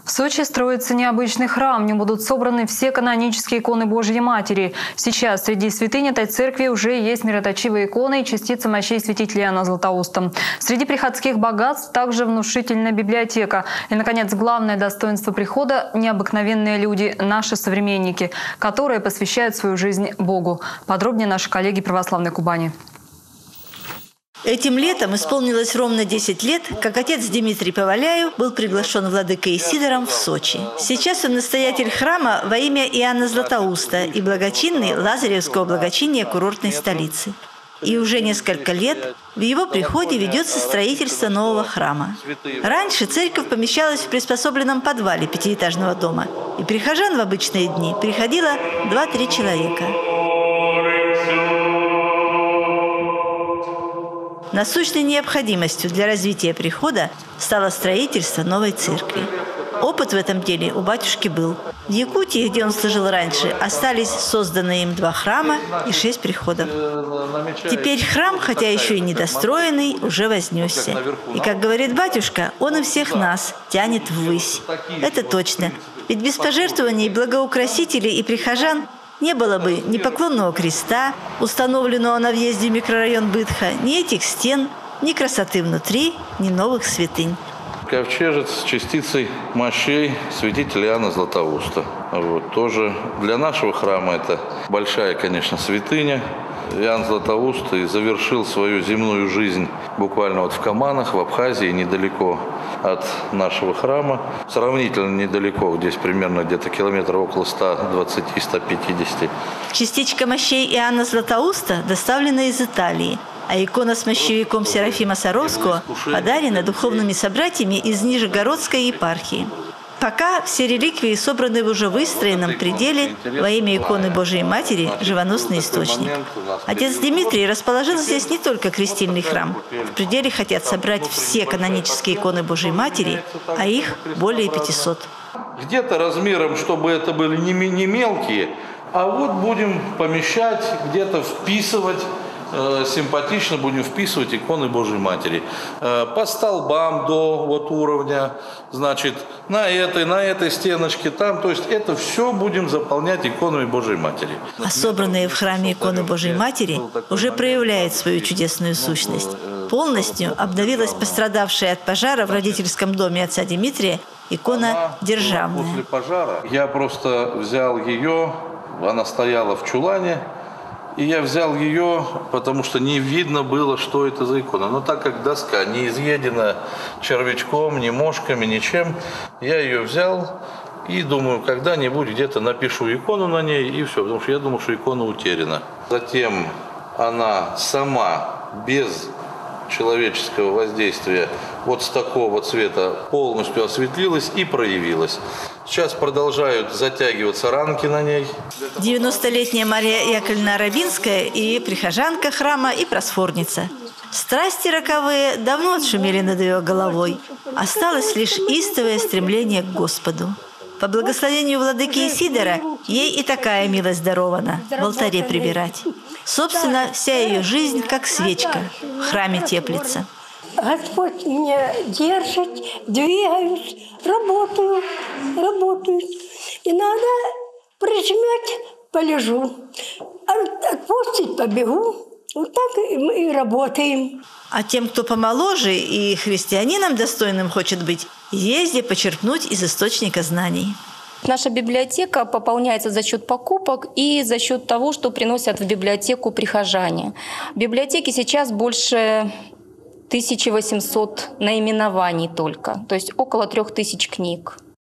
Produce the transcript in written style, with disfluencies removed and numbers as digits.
В Сочи строится необычный храм. В нем будут собраны все канонические иконы Божьей Матери. Сейчас среди святынь этой церкви уже есть мироточивые иконы и частицы мощей святителя Иоанна Златоуста. Среди приходских богатств также внушительная библиотека. И, наконец, главное достоинство прихода – необыкновенные люди, наши современники, которые посвящают свою жизнь Богу. Подробнее наши коллеги православной Кубани. Этим летом исполнилось ровно 10 лет, как отец Дмитрий Поваляев был приглашен владыкой Сидором в Сочи. Сейчас он настоятель храма во имя Иоанна Златоуста и благочинный Лазаревского благочиния курортной столицы. И уже несколько лет в его приходе ведется строительство нового храма. Раньше церковь помещалась в приспособленном подвале пятиэтажного дома, и прихожан в обычные дни приходило 2-3 человека. Насущной необходимостью для развития прихода стало строительство новой церкви. Опыт в этом деле у батюшки был. В Якутии, где он служил раньше, остались созданные им 2 храма и 6 приходов. Теперь храм, хотя еще и недостроенный, уже вознесся. И, как говорит батюшка, он и всех нас тянет ввысь. Это точно. Ведь без пожертвований благоукрасителей и прихожан не было бы ни поклонного креста, установленного на въезде в микрорайон Бытха, ни этих стен, ни красоты внутри, ни новых святынь. Ковчежец с частицей мощей святителя Иоанна Златоуста. Тоже для нашего храма это большая, конечно, святыня. Иоанн Златоуст и завершил свою земную жизнь буквально в Каманах, в Абхазии, недалеко от нашего храма. Сравнительно недалеко, здесь примерно где-то километров около 120-150. Частичка мощей Иоанна Златоуста доставлена из Италии, а икона с мощевиком Серафима Саровского подарена духовными собратьями из Нижегородской епархии. Пока все реликвии собраны в уже выстроенном пределе во имя иконы Божией Матери «Живоносный источник». Отец Дмитрий расположил здесь не только крестильный храм. В пределе хотят собрать все канонические иконы Божией Матери, а их более 500. Где-то размером, чтобы это были не мелкие, а вот будем помещать, где-то вписывать, симпатично будем вписывать иконы Божьей Матери. По столбам до уровня, значит, на этой стеночке, там, то есть это все будем заполнять иконами Божьей Матери. А собранные в храме иконы Божьей Матери уже проявляют свою чудесную сущность. Полностью обновилась пострадавшая от пожара в родительском доме отца Дмитрия икона державная. После пожара я просто взял ее, она стояла в чулане, и я взял ее, потому что не видно было, что это за икона. Но так как доска не изъедена червячком, ни мошками, ничем, я ее взял и думаю, когда-нибудь где-то напишу икону на ней, и все, потому что я думал, что икона утеряна. Затем она сама, без человеческого воздействия, вот с такого цвета полностью осветлилась и проявилась. Сейчас продолжают затягиваться ранки на ней. 90-летняя Мария Яковлевна Рабинская и прихожанка храма, и просфорница. Страсти роковые давно отшумели над ее головой. Осталось лишь истовое стремление к Господу. По благословению владыки Исидора ей и такая милость дарована – в алтаре прибирать. Собственно, вся ее жизнь, как свечка, в храме теплится. Господь меня держит, двигаюсь, работаю. И надо прижмет, полежу. Отпустить, побегу. Вот так и работаем. А тем, кто помоложе и христианином достойным хочет быть, езди почерпнуть из источника знаний. Наша библиотека пополняется за счет покупок и за счет того, что приносят в библиотеку прихожане. В библиотеке сейчас больше 1800 наименований только, то есть около 3000 книг.